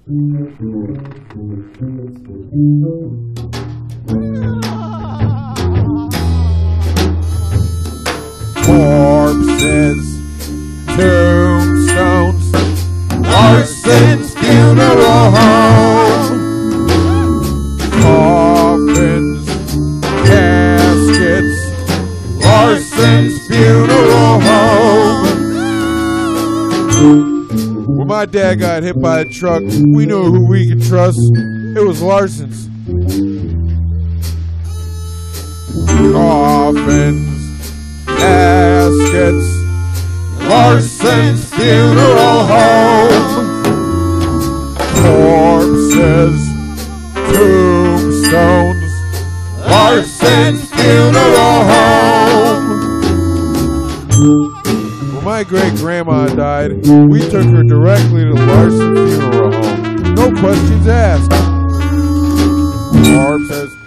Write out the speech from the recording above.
Corpses, tombstones, Larson's funeral home. Coffins, caskets, Larson's funeral home. When my dad got hit by a truck, we knew who we could trust. It was Larson's. Coffins, caskets, Larson's funeral home. Corpses, tombstones, Larson's funeral home. When my great-grandma died, we took her directly to Larson's funeral home. No questions asked. Corpses,